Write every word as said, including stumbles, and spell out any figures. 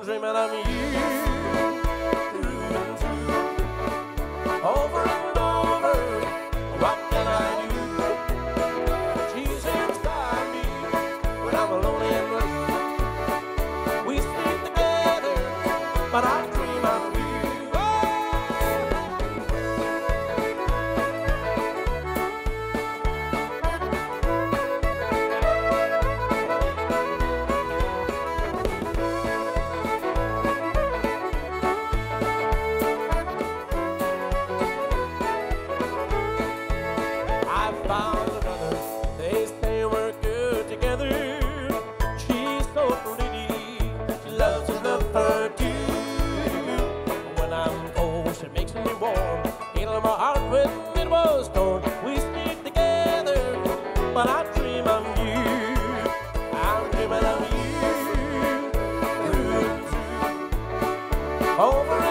dreaming of you through and through, over and over. What can I do? She's inside me when I'm alone and blue. We sleep together, but I dream of you. Found another, they say we're good together. She's so pretty, she loves to love her too. When I'm cold, she makes me warm, healing my heart when it was torn. We sleep together, but I dream of you. I'm dreaming of you through and through, over